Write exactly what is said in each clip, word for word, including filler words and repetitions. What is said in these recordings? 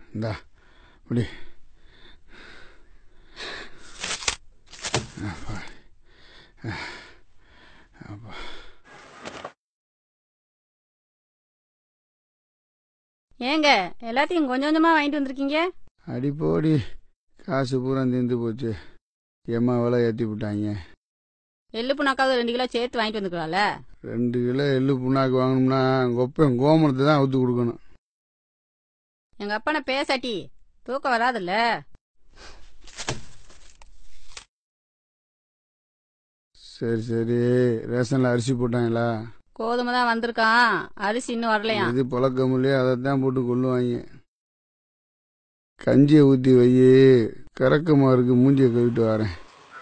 இந்தா இப்படி ஏங்க எல்லாத்தையும் கொஞ்சம் கொஞ்சமா வாங்கிட்டு வந்திருக்கீங்க? அடி போடி, காசு பூரா தீர்ந்து போச்சு. ஏமா விலை ஏற்றி விட்டாங்க. எள்ளு புண்ணாக்காவது ரெண்டு கிலோ சேர்த்து வாங்கிட்டு வந்துக்கலாம்ல. ரெண்டு கிலோ எள்ளு புண்ணாக்கு வாங்கணும்னா கொப்பன் கோமணத்தை தான் ஊற்றி கொடுக்கணும். எங்க அப்பனை பேசாட்டி தூக்கம் வராதுல்ல. சரி சரி, ரேஷன்ல அரிசி போட்டாங்களா? கோதுமை தான் வந்திருக்கான், அரிசி இன்னும் வரலையா? இது பழக்கம் இல்லையே, அதைத்தான் போட்டு கொள்ளுவாங்க. கஞ்சியை ஊற்றி வை, கறக்கமாக இருக்கு, மூஞ்சியை கழுவிட்டு வரேன்.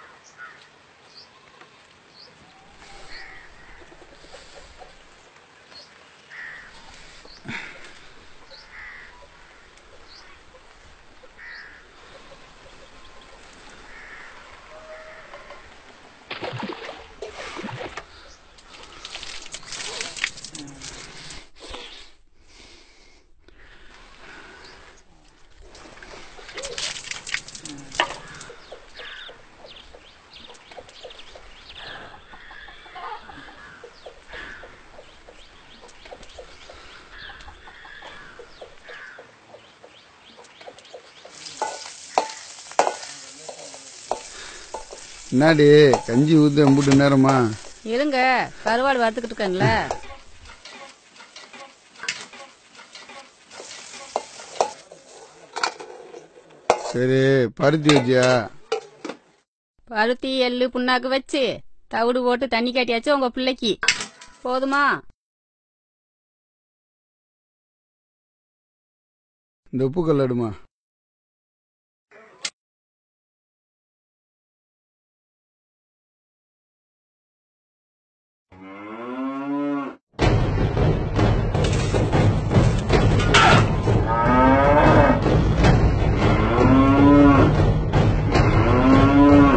என்னாடி கஞ்சி ஊத்து எம்புட்டு நேரமா? இருங்க, கருவாடு வறுத்துக்கிட்டு இருக்கேன்ல. சரி, பருத்தி வச்சியா? பருத்தி எள்ளு புண்ணாக்கு வச்சு தவிடு போட்டு தண்ணி காட்டியாச்சு உங்க பிள்ளைக்கு. போதுமா? இந்த உப்பு கல்லடுமா?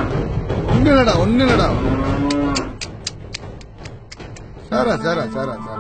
ஒன்னுடா ஒன்னுடா சாரா சாரா சாரா சாரா